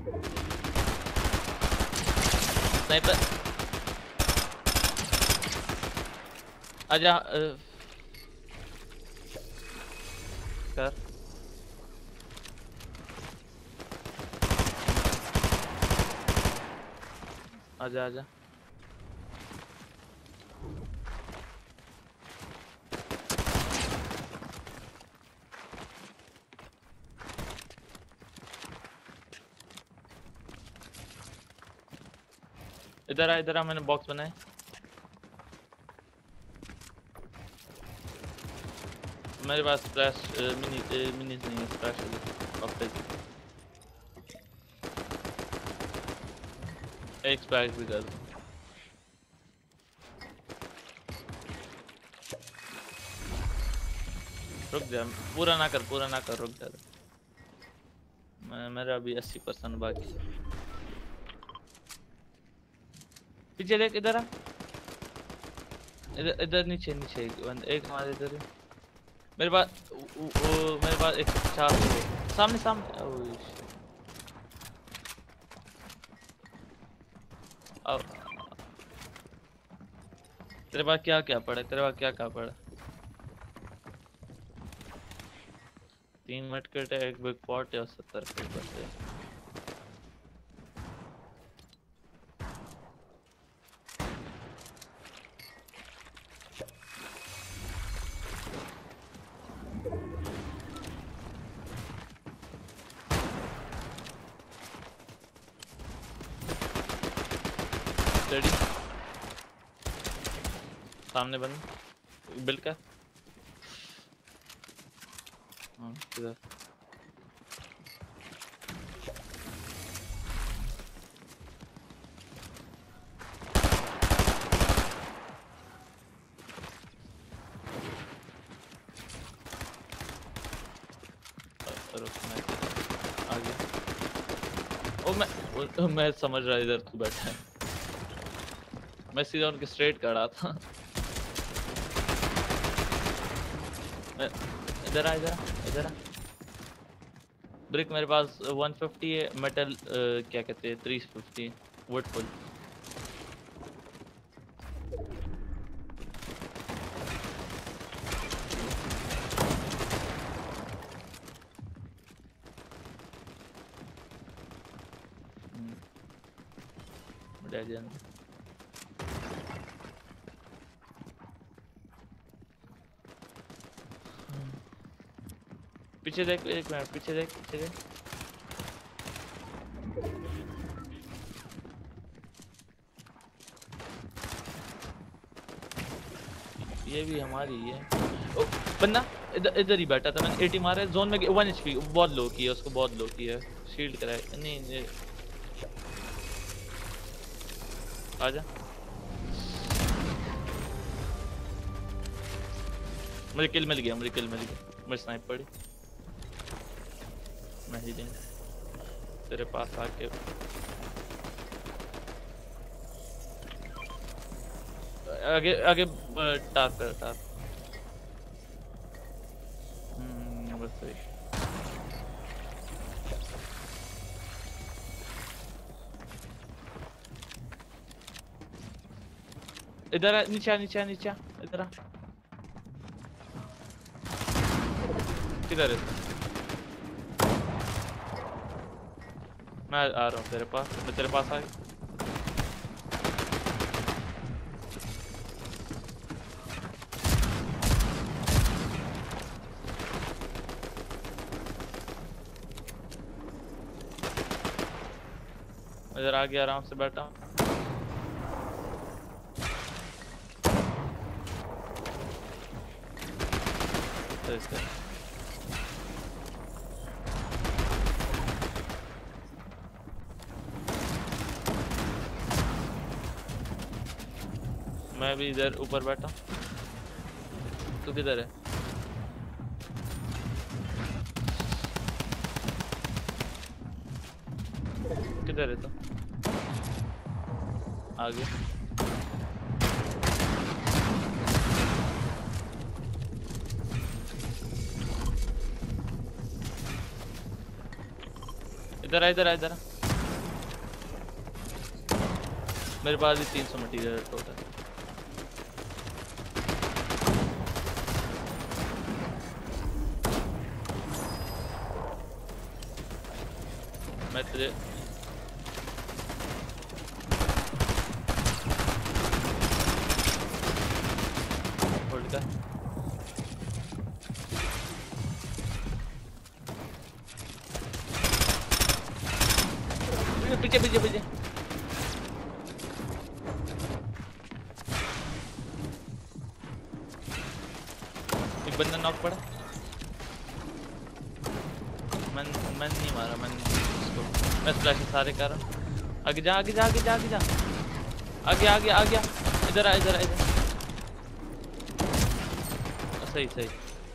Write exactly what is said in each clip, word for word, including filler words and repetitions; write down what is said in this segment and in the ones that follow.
Sniper आजा कर आजा आजा इधर आ इधर आ मैंने बॉक्स बनाए मेरे पास स्प्लैश मिनी मिनी नहीं है स्प्लैश है एक स्प्लैश भी कर दो रुक जा पूरा ना कर पूरा ना कर रुक जा मैं मेरा अभी अस्सी परसेंट बाकी पीछे देख इधर आ इधर इधर नीचे नीचे एक, एक हमारे इधर मेरे पास वो, वो, मेरे पास एक सौ पचास सामने सामने अब तेरे पास क्या क्या पड़ा तेरे पास क्या क्या पड़ा तीन मिनट के एक बिग पॉट है और सत्तर के बचे सामने बंद बिल का हाँ इधर आ गया ओ मैं ओ, मैं समझ रहा इधर तू बैठा है मैं सीधा उनके स्ट्रेट खड़ा था इधर आ इधर आ इधर आ ब्रिक मेरे पास एक सौ पचास है मेटल क्या कहते हैं तीन सौ पचास वुड फुल पीछे देख एक मिनट पीछे देख पीछे देख ये भी हमारी है ओ, बंदा इधर इधर ही बैठा था मैंने अस्सी मारा है जोन में वन एचपी बहुत लो की है उसको बहुत लो की है शील्ड कराए नहीं ये आजा मुझे किल मिल गया मुझे किल मिल गया मुझे स्नाइप पड़ी मैं ही नहीं तेरे पास आके आगे आगे टार कर टार हम्म बस सही इधर नीचे नीचे नीचे इधर किधर है मैं आ रहा हूँ तेरे पास मैं तेरे पास आ गया इधर आ गया आराम से बैठा हूँ मैं भी इधर ऊपर बैठा तू किधर है किधर है तो आगे इधर आ इधर आ इधर मेरे पास भी तीन सौ मटीरियल टोटल। मैं तेरे होल्ड कर। पीछे पीछे पीछे एक बंदा नॉक पड़ा। मैं मैं नहीं मारा, मैं इसको मैं स्प्लैश सारे कर रहा हूं। आगे जा आगे जा आगे जा आगे जा आगे आगे आ गया। इधर आ इधर आ इधर। सही सही।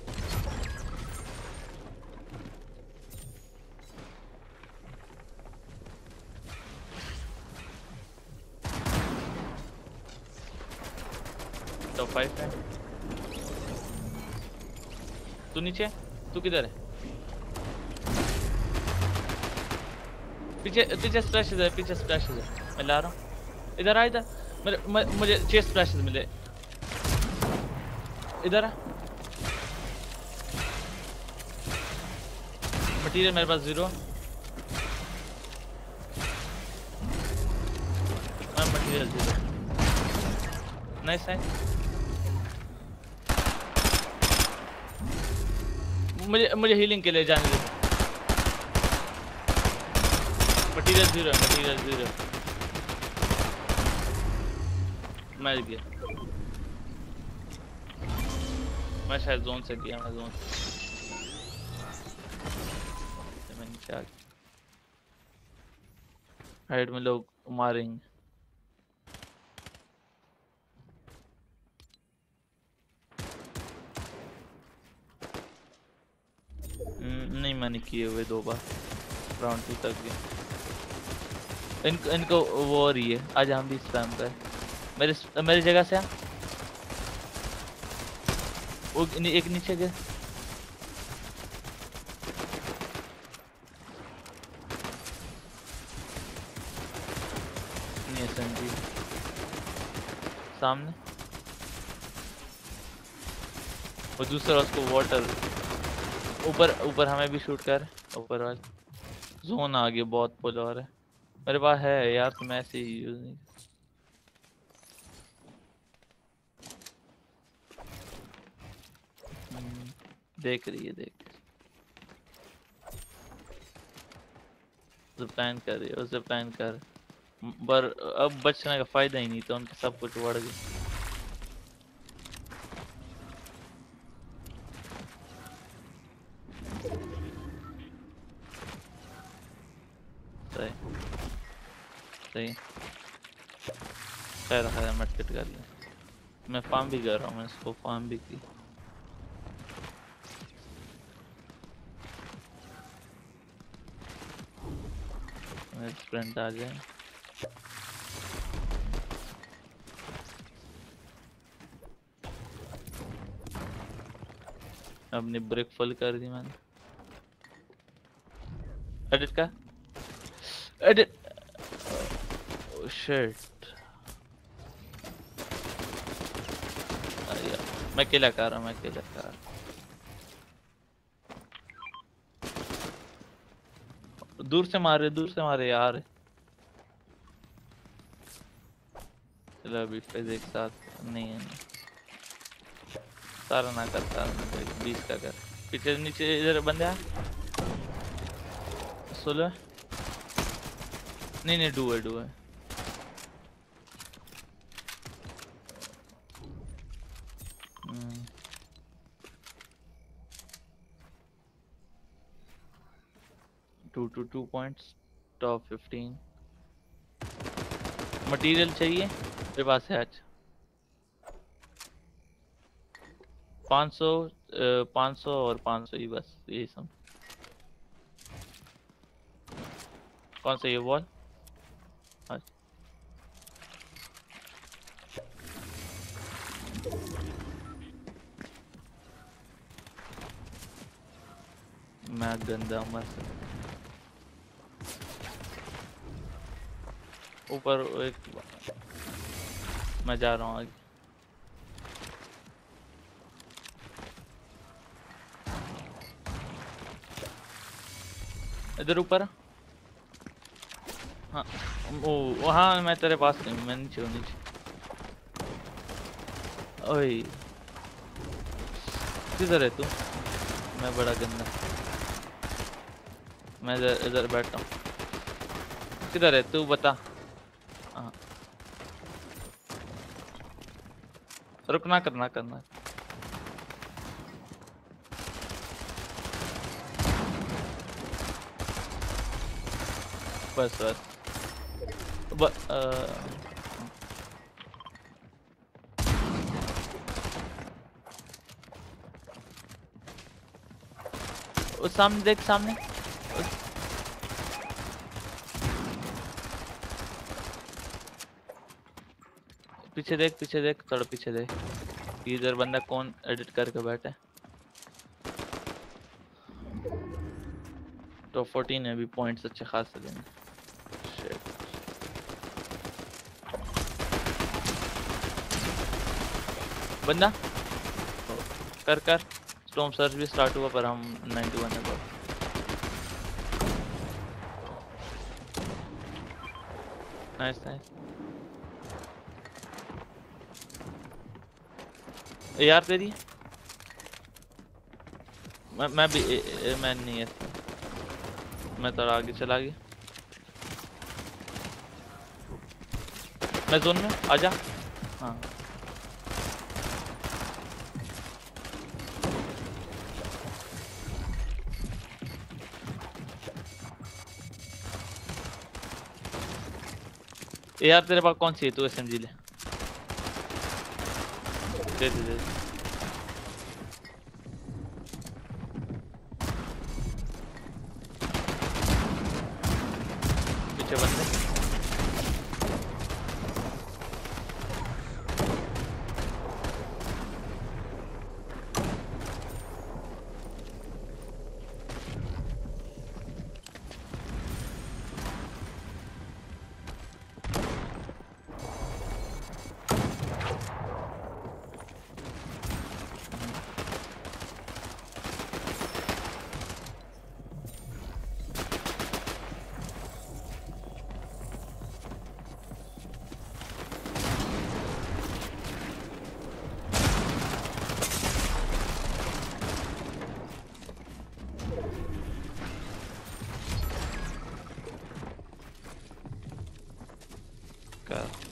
तो फाइव है। तू नीचे, तू किधर है? पीछे पीछे स्प्लैश है, पीछे स्प्लैश है। मैं ला रहा हूँ। इधर आ इधर। मेरे मुझे छह स्प्लैश मिले। इधर आ। मटीरियल मेरे पास जीरो। मैं मटीरियल जीरो। Nice nice. मुझे मुझे हीलिंग के लिए जाने दे। मटीरियल जीरो है, मटीरियल जीरो। मर गया। मैं शायद जोन से गया। मैं जोन से मैं नीचे आ गया। राइट में लोग मारेंगे। नहीं मैंने किए हुए दो बार। राउंड टू तक गया। इनको इनको वो हो रही है। आज हम भी स्पैम कर। मेरे मेरी जगह से आ। वो एक नीचे गए। नहीं एसएमजी सामने। वो दूसरा उसको वाटर ऊपर ऊपर हमें भी शूट कर। ऊपर वाले जोन आ गया। बहुत पुल और है मेरे पास है यार। तो मैं ऐसे ही यूज नहीं। देख रही है देख प्लान कर रही है। उसे प्लान कर। पर अब बचने का फायदा ही नहीं। तो उनके सब कुछ बढ़ गया। सही सही। खैर खैर मटकट कर ले। मैं फार्म भी कर रहा हूँ। मैं इसको फार्म भी की। मेरे फ्रेंड आ जाए। अपनी ब्रेक फुल कर दी मैंने। एडिट का एडिट। Oh shit. मैं अकेला कर रहा हूँ। मैं अकेला कर रहा हूँ। दूर से मारे दूर से मारे यार। चलो अभी फिर एक साथ नहीं है। सारा ना कर सारा बीस का कर। पीछे नीचे इधर बंदे आ। सोलह नहीं नहीं डू है डू है। Two two two points top fifteen. Material चाहिए मेरे पास है आज। पाँच सौ पाँच सौ और पाँच सौ ही बस यही सब। कौन सा ये वॉल? मैं गंदा मस्त। ऊपर एक, मैं जा रहा हूँ आगे। इधर ऊपर। हाँ ओ वहाँ मैं तेरे पास नहीं हूँ, मैं नीचे हूँ नीचे। ओए किधर है तू? मैं बड़ा गंदा, मैं इधर इधर बैठा हूँ। किधर है तू बता। हाँ रुकना करना करना। बस बस ब, आ, उस सामने देख, सामने उस, पीछे देख पीछे देख, थोड़ा पीछे देख। इधर बंदा कौन एडिट करके बैठा है। टॉप फोर्टीन है अभी, पॉइंट्स अच्छे खासे देंगे। Shit. बंदा कर कर स्टॉर्म सर्च भी स्टार्ट हुआ पर हम नाइंटी वन है बहुत। नाइस नाइस यार तेरी। मैं मैं भी ए, ए, मैं नहीं है, मैं थोड़ा आगे चला गया। मैं जोन में आजा। हाँ यार तेरे पास कौन सी है, तू एसएमजी ले। दे दे दे। पीछे बंदे। God.